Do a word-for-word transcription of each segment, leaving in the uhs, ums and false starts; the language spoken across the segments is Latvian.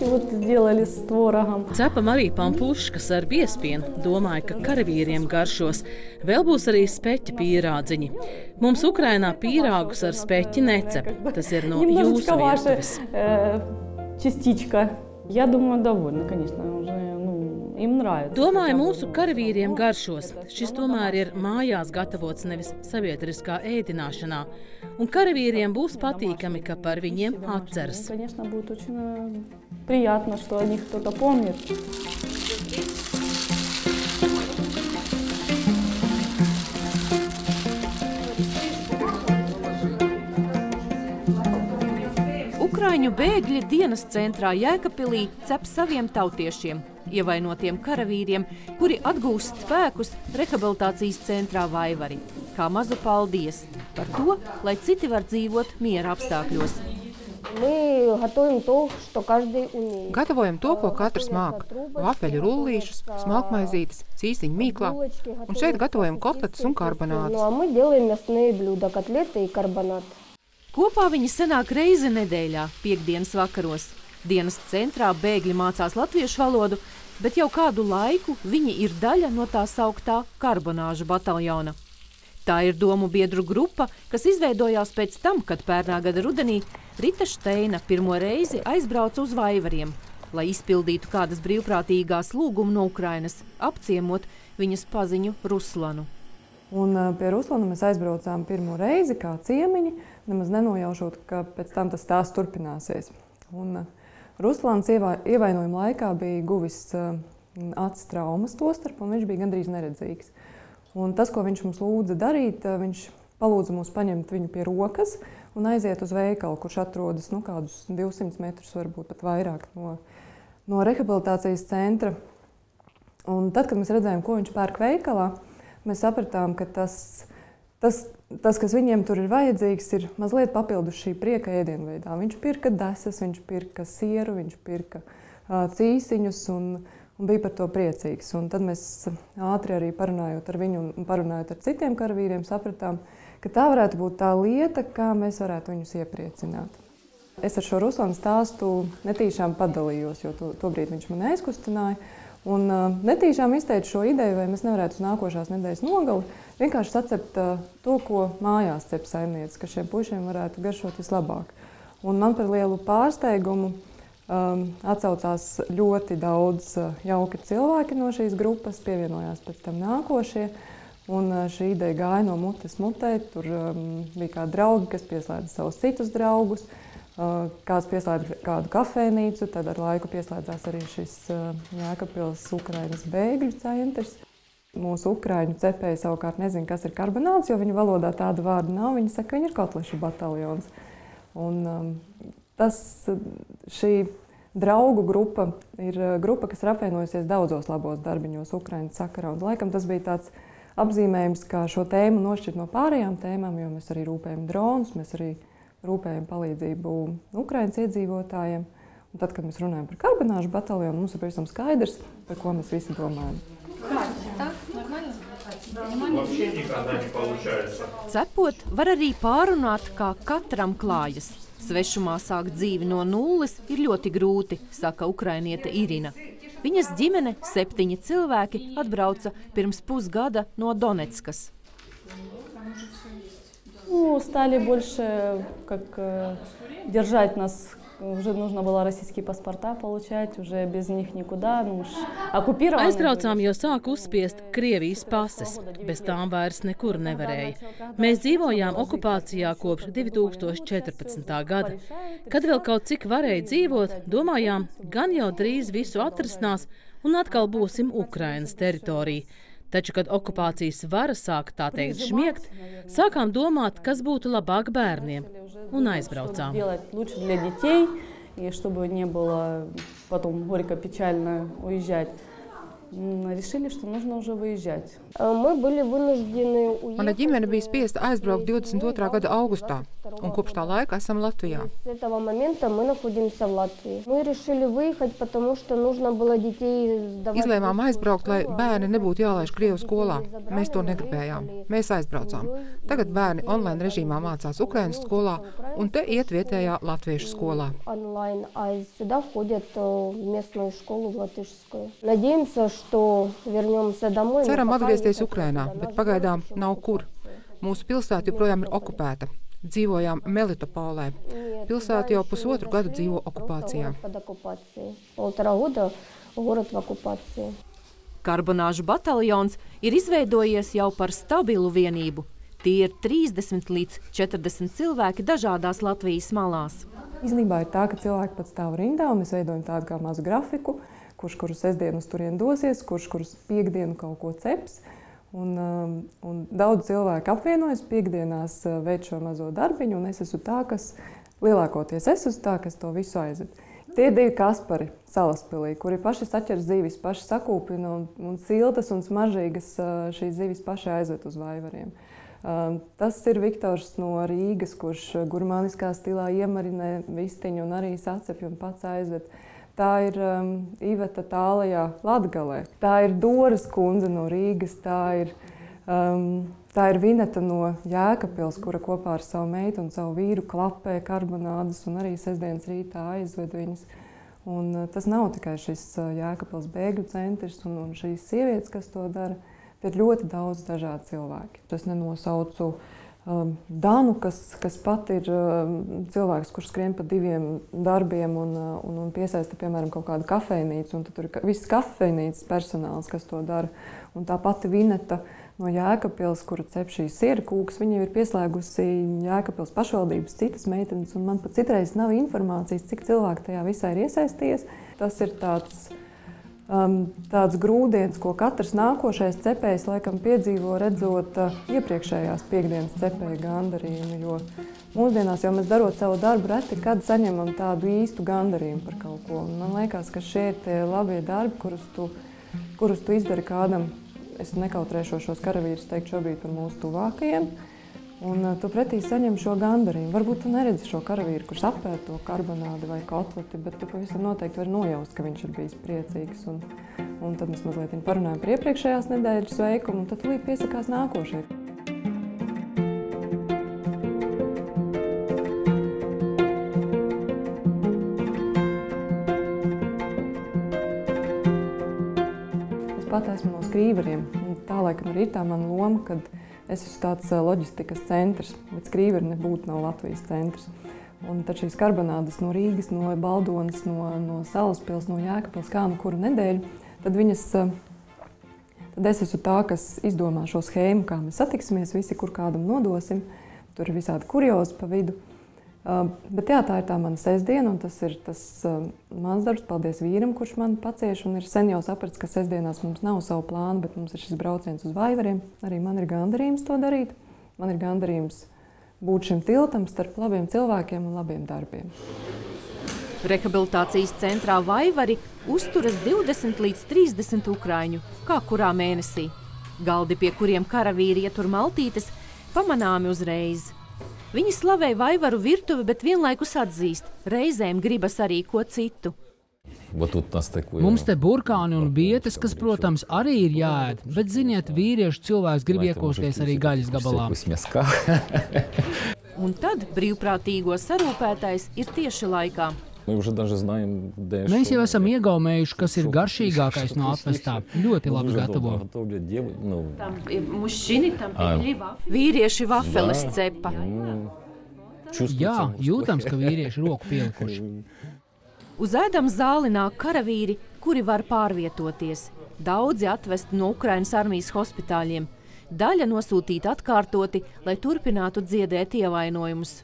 вот сделали с творогом. Cepam arī pampuškas ar biespienu. Domāju, ka karavīriem garšos. Vēl būs arī speķa pīrādziņi. Mums Ukrainā pīrāgus ar speķi necep. Tas ir no jūsu virtuves. Частичка. Я думаю, довольно, конечно, уже, ну, им нравится. Domāju, mūsu karavīriem garšos. Šis tomēr ir mājās gatavots, nevis sabiedriskā ēdināšanā. Un karavīriem būs patīkami, ka par viņiem atceras. Конечно, будет очень приятно, что о них кто-то помнит. Ukraiņu bēgļi dienas centrā Jēkabpilī cep saviem tautiešiem, ievainotiem karavīriem, kuri atgūst spēkus rehabilitācijas centrā Vaivari, kā mazu paldies par to, lai citi var dzīvot miera apstākļos. Gatavojam to, ko katrs māk. Vafeļu rullīšus, smalkmaizītes, cīsiņu mīklā. Un šeit gatavojam kotletes un karbonātus. Kopā viņi sanāk reizi nedēļā, piekdienas vakaros. Dienas centrā bēgļi mācās latviešu valodu, bet jau kādu laiku viņi ir daļa no tā sauktā karbonāžu bataljona. Tā ir domu biedru grupa, kas izveidojās pēc tam, kad pērnā gada rudenī Rita Šteina pirmo reizi aizbrauca uz Vaivariem, lai izpildītu kādas brīvprātīgās lūgumu no Ukrainas, apciemot viņas paziņu Ruslanu. Un pie Ruslana mēs aizbraucām pirmo reizi kā ciemiņi, nemaz nenojaušot, ka pēc tam tas tās turpināsies. Un Ruslāns ievainojuma laikā bija guvis acis traumas tostarp, un viņš bija gandrīz neredzīgs. Un tas, ko viņš mums lūdza darīt, viņš palūdza mums paņemt viņu pie rokas un aiziet uz veikalu, kurš atrodas nu, kādus divsimt metrus, varbūt pat vairāk no, no rehabilitācijas centra. Un tad, kad mēs redzējām, ko viņš pērk veikalā, mēs sapratām, ka tas, tas, tas, kas viņiem tur ir vajadzīgs, ir mazliet papildus šī prieka ēdienveidā. Viņš pirka desas, viņš pirka sieru, viņš pirka uh, cīsiņus un, un bija par to priecīgs. Un tad mēs ātri arī parunājot ar viņu un parunājot ar citiem karavīriem, sapratām, ka tā varētu būt tā lieta, kā mēs varētu viņus iepriecināt. Es ar šo Ruslanu stāstu netīšām padalījos, jo to, tobrīd viņš man aizkustināja. Un uh, netīšām izteicu šo ideju, vai mēs nevarētu uz nākošās nedēļas nogali vienkārši sacept uh, to, ko mājās cep saimniece, ka šiem puišiem varētu garšot vislabāk. Un man par lielu pārsteigumu um, atsaucās ļoti daudz uh, jauki cilvēki no šīs grupas, pievienojās pēc tam nākošie. Un uh, šī ideja gāja no mutes mutē, tur um, bija kādi draugi, kas pieslēdza savus citus draugus. Kāds pieslēdz kādu kafēnīcu, tad ar laiku pieslēdzās arī šis Jēkabpils Ukrainas bēgļu centrs. Mūsu ukraiņu cepēji savukārt nezina, kas ir karbonāts, jo viņu valodā tādu vārdu nav. Viņi saka, ka viņi ir kotlešu bataljons. Un um, tas, šī draugu grupa ir grupa, kas ir apvienojusies daudzos labos darbiņos Ukrainas sakarā. Un laikam tas bija tāds apzīmējums, kā šo tēmu nošķirt no pārējām tēmām, jo mēs arī rūpējam dronus, mēs arī rūpējam palīdzību Ukrainas iedzīvotājiem. Un tad, kad mēs runājam par karbonāžu bataljonu, mums ir pavisam skaidrs, par ko mēs visi domājam. Cepot var arī pārunāt, kā katram klājas. Svešumā sākt dzīvi no nulles ir ļoti grūti, saka ukrainiete Irina. Viņas ģimene, septiņi cilvēki, atbrauca pirms pusgada no Donetskas. Ну, стали больше как держать нас, уже нужно было российские паспорта получать, уже без них никуда, ну уж оккупированы. Aizbraucām, jo sāk uzspiest Krievijas pases, bez tām vairs nekur nevarēja. Mēs dzīvojām okupācijā kopš divi tūkstoši četrpadsmitā gada. Kad vēl kaut cik varēja dzīvot, domājām, gan jau drīz visu atrisinās un atkal būsim Ukrainas teritorija. Taču, kad okupācijas vara sāka tā teikt šmiegt, sākām domāt, kas būtu labāk bērniem, un aizbraucām. решили, что нужно уже выезжать. Mana ģimene bija spiesta aizbraukt divdesmit otrā gada augustā, un kopš tā laika esam Latvijā. Izlēmām aizbraukt, lai bērni nebūtu jālaiž Krievu skolā. Mēs to negribējām. Mēs aizbraucām. Tagad bērni online režīmā mācās Ukrainas skolā, un te iet vietējā latviešu skolā. Ceram atgriezties Ukrainā, bet pagaidām nav kur. Mūsu pilsēta joprojām ir okupēta. Dzīvojām Melitopolē. Pilsēta jau pusotru gadu dzīvo okupācijā. Karbonāžu bataljons ir izveidojies jau par stabilu vienību. Tie ir trīsdesmit līdz četrdesmit cilvēki dažādās Latvijas malās. Īstenībā ir tā, ka cilvēki pat stāv rindā, un mēs veidojam tādu kā mazu grafiku, kurš kuru sestdienu uz turien dosies, kurš kurus piekdienu kaut ko ceps. Un, un daudz cilvēku apvienojas piekdienās veic šo mazo darbiņu, un es esmu tā, kas lielākoties es esmu tā, kas to visu aizved. Tie divi Kaspari Salaspilī, kuri paši saķer zivis, paši sakūpina un, un siltas un smaržīgas šīs zivis paši aizved uz Vaivariem. Tas ir Viktors no Rīgas, kurš gurmāniskā stilā iemarinē vistiņu un arī sacepj un pats aizved. Tā ir um, Iveta Tālajā Latgalē. Tā ir Doras kundze no Rīgas, tā ir, um, tā ir Vineta no Jēkabpils, kura kopā ar savu meitu un savu vīru klapē karbonādes un arī sestdienas rītā aizved viņas. Un, uh, tas nav tikai šis uh, Jēkabpils bēgļu centrs un, un šīs sievietes, kas to dara. Te ir ļoti daudz dažādi cilvēki. Es nenosaucu Um, Danu, kas, kas pat ir um, cilvēks, kurš skrien pa diviem darbiem un, uh, un, un piesaista, piemēram, kaut kādu kafejnīcu, un tad tur ir ka, viss kafejnīcas personāls, kas to dara. Un tā pati Vineta no Jēkabpils, kura cep šīs siera kūkas, viņa ir pieslēgusi Jēkabpils pašvaldības citas meitenes, un man pat citreiz nav informācijas, cik cilvēki tajā visā ir iesaistījies. Tas ir tāds Um, tāds grūdienis, ko katrs nākošais cepējs laikam piedzīvo, redzot uh, iepriekšējās piekdienas cepēja gandarījumu, jo mūsdienās jau mēs darot savu darbu reti, kad saņemam tādu īstu gandarījumu par kaut ko. Un man liekas, ka šie ir tie labie darbi, kurus tu, kurus tu izdari kādam. Es nekautrēšos šos karavīrus teikt šobrīd par mūsu tuvākajiem. Un uh, tu pretī saņem šo gandarījumu. Varbūt tu neredzi šo karavīru, kurš apēd to karbonādi vai kotleti, bet tu pavisam noteikti vari nojaust, ka viņš ir bijis priecīgs. Un, un tad mēs mazliet parunājam par iepriekšējās nedēļas veikumu, un tad līdz piesakās nākošai. Es pat esmu no skrīveriem, un tā laikam arī ir tā mana loma, kad es esmu tāds loģistikas centrs, bet skrīveri nebūtu nav Latvijas centrs. Un tad šīs karbonādes no Rīgas, no Baldonas, no, no Salaspils, no Jēkabpils, kā nu kuru nedēļu, tad viņas, tad es esmu tā, kas izdomā šo schēmu, kā mēs satiksimies, visi, kur kādam nodosim. Tur ir visādi kuriozi pa vidu. Uh, bet jā, tā ir tā mana sestdiena, un tas ir tas uh, mans darbs. Paldies vīram, kurš man pacieš, un ir sen jau sapratis, ka sestdienās mums nav savu plānu, bet mums ir šis brauciens uz Vaivariem. Arī man ir gandarījums to darīt. Man ir gandarījums būt šim tiltam starp labiem cilvēkiem un labiem darbiem. Rehabilitācijas centrā Vaivari uzturas divdesmit līdz trīsdesmit ukraiņu, kā kurā mēnesī. Galdi, pie kuriem karavīri ietur maltītes, pamanāmi uzreiz. Viņi slavē Vaivaru virtuvi, bet vienlaikus atzīst, reizēm gribas arī ko citu. Mums te burkāni un bietes, kas, protams, arī ir jāēd, bet, ziniet, vīriešu cilvēks grib iekošties arī gaļas gabalā. Un tad brīvprātīgo sarūpētais ir tieši laikā. Mēs jau esam iegaumējuši, kas ir garšīgākais no apvestā. Ļoti labi gatavo. Vīrieši vafeles cepa. Jā, jūtams, ka vīrieši roku pielikuši. Uz ēdams zāli nāk karavīri, kuri var pārvietoties. Daudzi atvesti no Ukrainas armijas hospitāļiem. Daļa nosūtīta atkārtoti, lai turpinātu dziedēt ievainojumus.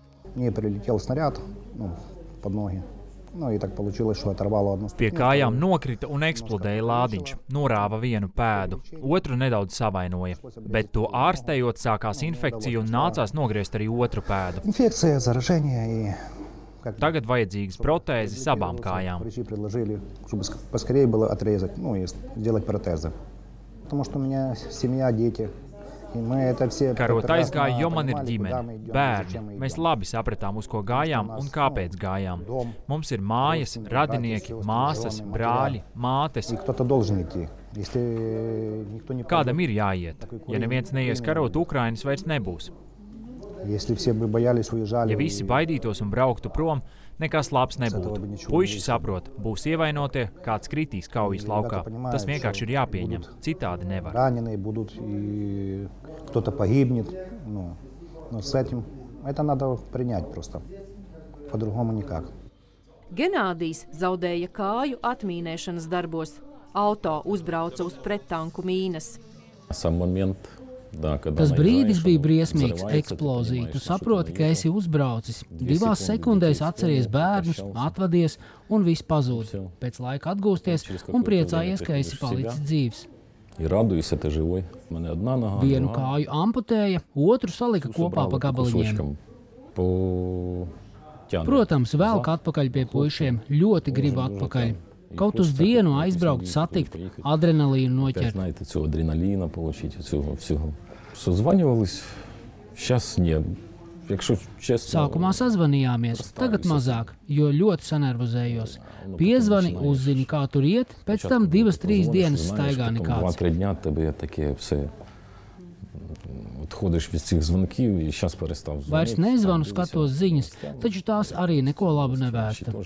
Pie kājām nokrita un eksplodēja lādiņš, norāva vienu pēdu, otru nedaudz savainoja, bet to ārstējot sākās infekcija un nācās nogriezt arī otru pēdu. Tagad vajadzīgas protēzes abām kājām. Karot aizgāju, jo man ir ģimene, bērni. Mēs labi sapratām, uz ko gājām un kāpēc gājām. Mums ir mājas, radinieki, māsas, brāļi, mātes. Kādam ir jāiet. Ja neviens neies karot, Ukrainas vairs nebūs. Ja visi baidītos un brauktu prom, nekas labs nebūtu. Puiši saprot, būs ievainotie, kāds kritīs kaujas laukā. Tas vienkārši ir jāpieņem, citādi nevar. Genādijs zaudēja kāju atmīnēšanas darbos. Auto uzbrauca uz prettanku mīnas. Tas brīdis bija briesmīgs, eksplozija. Tu saproti, ka esi uzbraucis. Divās sekundēs atceries bērnus, atvadies un viss pazūd. Pēc laika atgūsties un priecājies, ka esi palicis dzīvs. Vienu kāju amputēja, otru salika kopā pa gabaliņiem. Protams, velk atpakaļ pie puišiem. Ļoti gribu atpakaļ. Kaut uz dienu aizbraukt, satikt, adrenalīnu noķert. Sākumā sazvanījāmies, tagad mazāk, jo ļoti sanervozējos. Piezvani, uzzini, kā tur iet, pēc tam divas, trīs dienas staigā nekāds. Vairs nezvanu, skatos ziņas, taču tās arī neko labu nevēsta.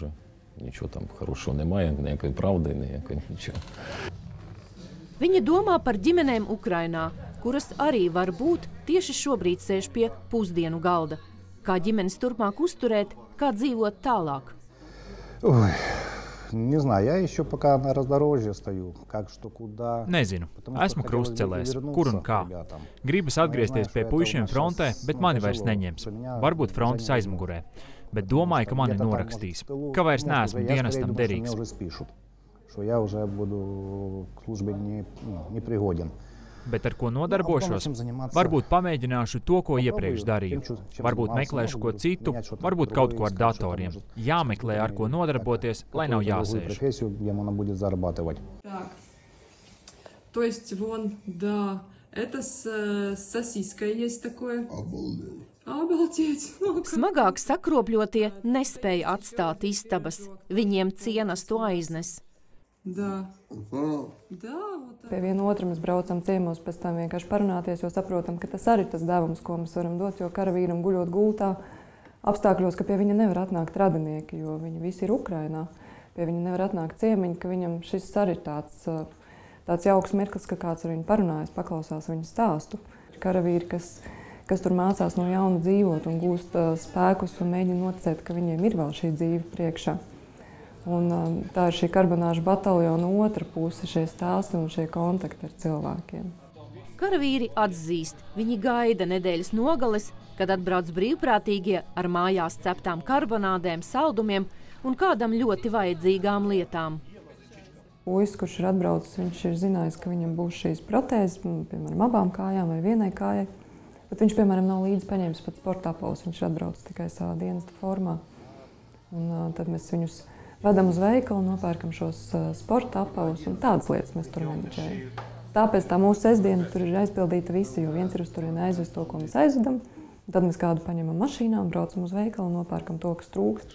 Viņa domā par ģimenēm Ukrainā, kuras arī var būt tieši šobrīd sēž pie pusdienu galda. Kā ģimenes turpmāk uzturēt, kā dzīvot tālāk? Ой, не знаю, я еще пока на раздорожье стою. Nezinu. Esmu krustcelēs. Kur un kā? Gribas atgriezties pie puišiem frontē, bet mani vairs neņems. Varbūt frontes aizmugurē. Bet domāju, ka mani norakstīs. Ka vairs neesmu dienestam derīgs. Bet ar ko nodarbošos? Varbūt pamēģināšu to, ko iepriekš darīju. Varbūt meklēšu ko citu, varbūt kaut ko ar datoriem. Jāmeklē, ar ko nodarboties, lai nav jāsēž. То есть вон, да, это с сосиской есть такое. Обалдеть. Smagāk sakropļotie nespēja atstāt istabas. Viņiem cienastu aiznes. Da. Da, Pie viena otra mēs braucam ciemos, pēc tam vienkārši parunāties, jo saprotam, ka tas arī ir tas devums, ko mēs varam dot, jo karavīram guļot gultā apstākļos, ka pie viņa nevar atnākt radinieki, jo viņi visi ir Ukrainā. Pie viņa nevar atnākt ciemiņi, ka viņam šis arī ir tāds, tāds jauks mirklis, ka kāds ar viņu parunājas, paklausās viņu stāstu. Karavīri, kas, kas tur mācās no jauna dzīvot un gūst spēkus un mēģina noticēt, ka viņiem ir vēl šī dzīve priekšā. Un, tā ir šī karbonāžu bataljona otra puse, šie stāsti un šie kontakti ar cilvēkiem. Karavīri atzīst, viņi gaida nedēļas nogales, kad atbrauc brīvprātīgie ar mājās ceptām karbonādēm, saldumiem un kādam ļoti vajadzīgām lietām. Puisis, kurš ir atbraucis, viņš ir zinājis, ka viņam būs šīs protēzes, piemēram, abām kājām vai vienai kājai, bet viņš, piemēram, nav līdzi paņēmis pat sporta apavus, viņš ir atbraucis tikai savā dienesta formā. Un tad mēs viņus vedam uz veikalu, nopērkam šos sporta apavus un tādas lietas mēs tur menedžējam. Tāpēc tā mūsu sestdiena tur ir aizpildīta visi, jo viens ir uz turieni aizvest to, ko mēs aizvedam, tad mēs kādu paņemam mašīnā un braucam uz veikalu un nopērkam to, kas trūkst.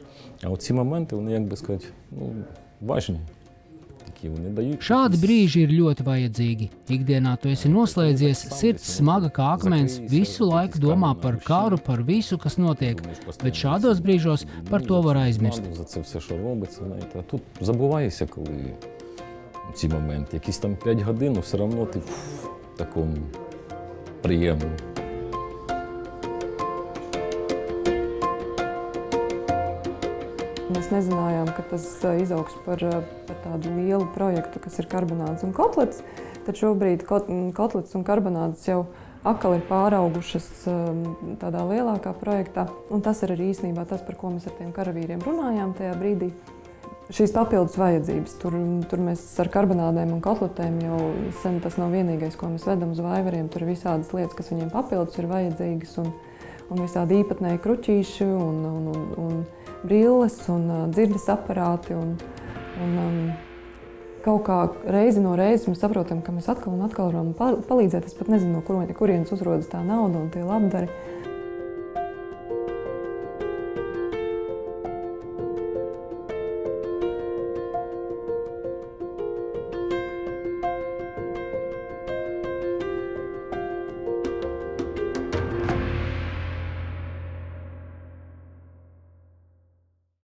Šādi brīži ir ļoti vajadzīgi. Ikdienā tu esi noslēdzies, sirds smaga kā akmens, visu laiku domā par karu, par visu, kas notiek, bet šādos brīžos par to var aizmirst. Тут забуваєшся, коли ці моменти. Якісь там п'ять годин, все одно ти в такому приємному. Mēs nezinājām, ka tas izaugs par, par tādu lielu projektu, kas ir karbonādes un kotlets. Tad šobrīd kotlets un karbonādes jau atkal ir pāraugušas tādā lielākā projektā. Un tas ir arī īstenībā tas, par ko mēs ar tiem karavīriem runājām tajā brīdī. Šīs papildus vajadzības. Tur, tur mēs ar karbonādēm un kotletēm jau sen tas nav vienīgais, ko mēs vedam uz vaivariem. Tur ir visādas lietas, kas viņiem papildus ir vajadzīgas. Un, un visādi īpatnēji kruķīši un, un, un, un brilles un uh, dzirdes aparāti. Un, un, um, kaut kā reizi no reizes mēs saprotam, ka mēs atkal un atkal varam palīdzēt. Es pat nezinu, no kurienes uzrodas tā nauda un tie labdari.